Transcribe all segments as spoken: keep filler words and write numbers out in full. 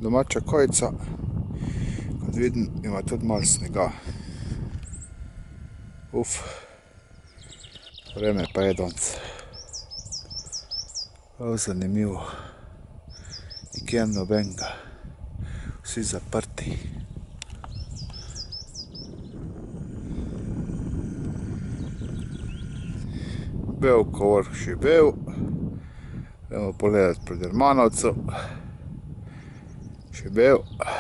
domača kojica, kot vidim, ima tudi malo snega. Uf, vreme pa je danes prav zanimivo. Nikjer nobenega, vsi zaprti. Bel, ko vrh še bel. Gremo pogledati pred Dermanovcu. Še bel.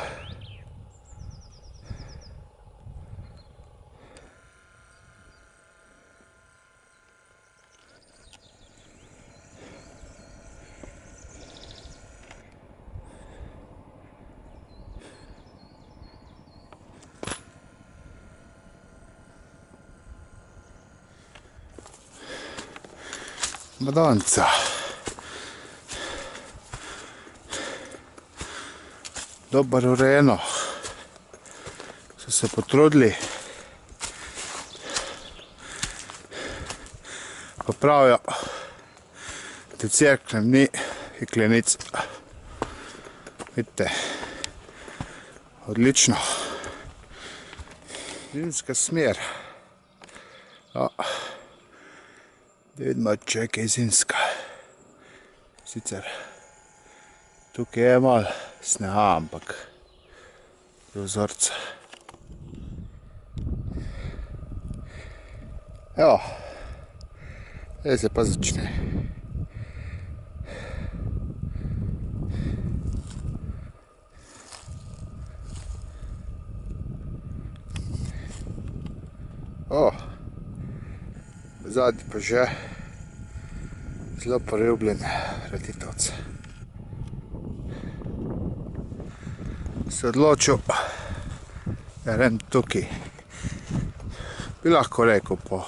Madonca. Dobar urejeno. So se potrudili. Pa pravijo, da v cerknem ni jeklenic. Vidite, odlično. Zimska smer. Ja. Da vidimo, če je kaj zimska. Sicer tukaj je malo snega, ampak do vzorca. Evo, zdaj se pa začne. O, zadnji pa že zelo poljubljen ratitovec. Se odločil, da grem tukaj. Bi lahko rekel po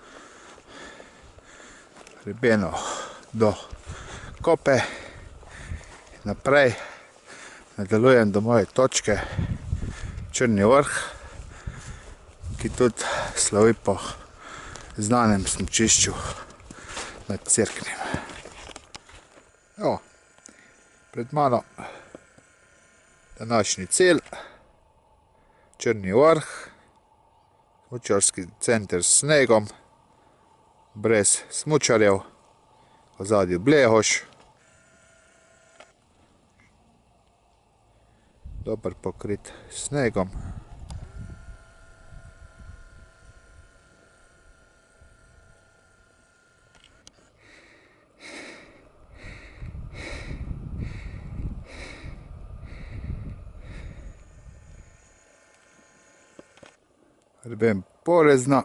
hrebenu do Kope, naprej nadaljujem do moje točke Črni vrh, ki tudi slovi po znanem smučišču nad Cerknem. Evo, pred mano današnji cilj, Črni vrh, smučarski center s snegom, brez smučarjev, v ozadju Blehoš, dober pokrit s snegom. Hrben porezno.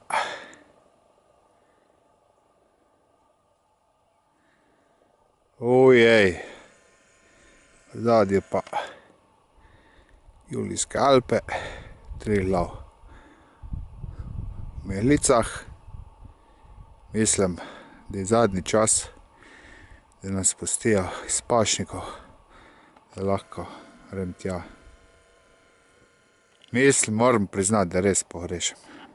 Ojej, v zadju pa Julijske Alpe, Triglav v Meglicah. Mislim, da je zadnji čas, da nas pustijo iz pašnikov, da lahko grem tja. Mislim, moram priznati, da res pogrešam.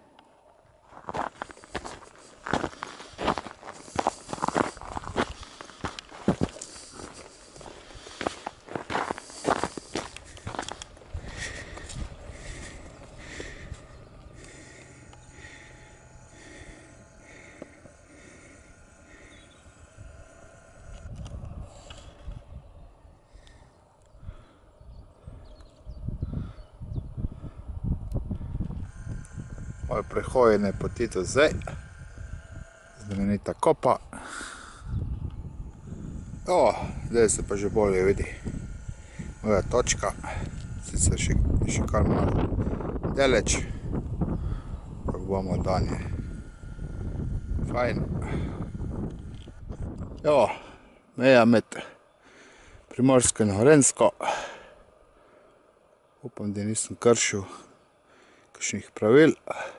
Malo prehojene poti do zdaj, znamenita Kopa. O, zdaj se pa že bolje vidi moja točka, sicer še, še kar malo daleč, pa bomo danje. Fajn. Evo, meja med Primorsko in Gorenjsko. Upam, da nisem kršil kakšnih pravil.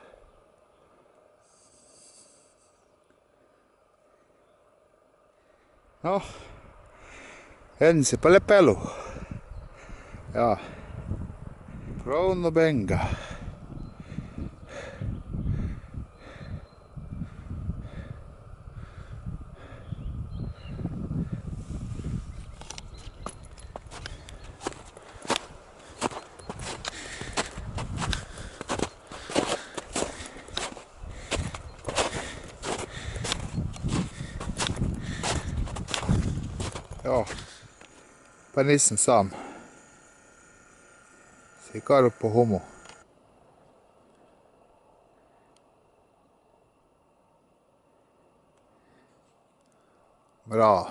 No, eden se pa le pelil. Ja, prav nobenega. Pa nisem sam. Si kar po humu. Bravo.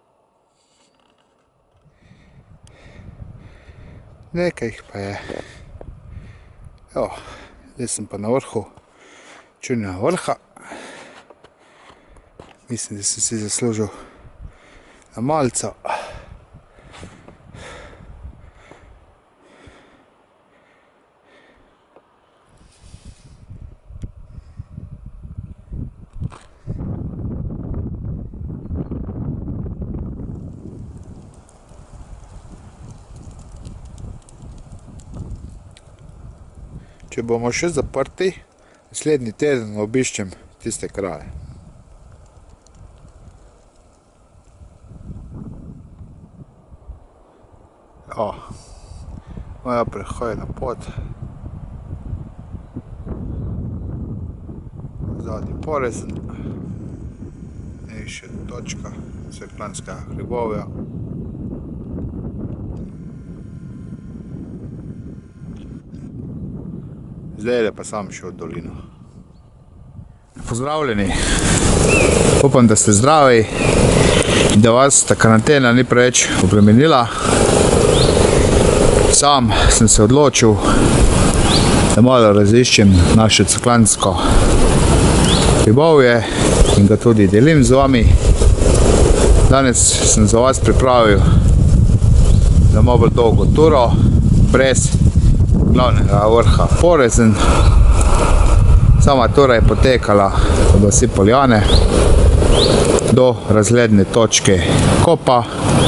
Nekaj jih pa je. Evo, zdaj sem pa na vrhu Črnega vrha. Mislim, da sem si zaslužil na malico. Če bomo še zaprti, naslednji teden obiščem tiste kraje. O, moja prehojna pot. Zadnji Porezen. In še točka Cerkljanskega hribovja. Zdaj je pa sam šel v dolino. Pozdravljeni. Upam, da ste zdravi in da vas ta karantena ni preveč obremenila. Sam sem se odločil, da malo raziščem naše Cerkljansko hribovje in ga tudi delim z vami. Danes sem za vas pripravil za malo bolj dolgo turo, brez glavnega vrha Porezen. Sama tura je potekala od vasi Poljane do razgledne točke Kopa.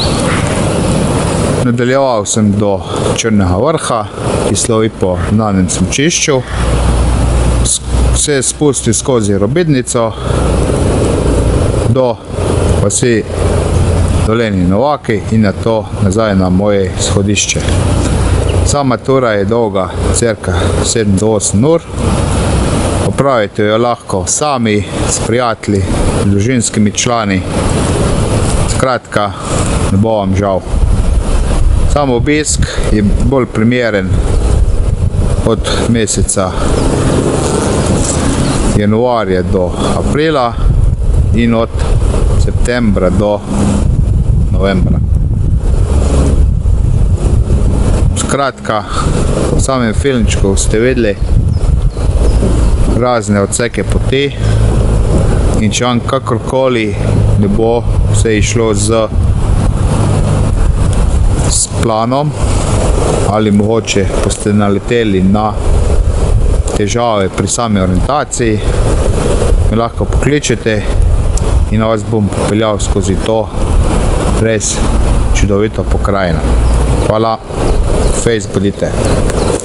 Nadaljeval sem do Črnega vrha, ki slovi po znanem smučišču. Se spustil skozi Robidnico do vasi Dolenji Novaki in nato nazaj na moje shodišče. Sama tura je dolga cirka sedem do osem ur. Opravite jo lahko sami, s prijatelji, družinskimi člani. Skratka, ne bo vam žal. Sam obisk je bolj primeren od meseca januarja do aprila in od septembra do novembra. Skratka, v samem filmčku ste videli razne odseke poti in če vam kakorkoli ne bo vse išlo z, s planom ali mogoče boste naleteli na težave pri sami orientaciji, me lahko pokličete in vas bom popeljal skozi to res čudovito pokrajino. Hvala, fejst bodite.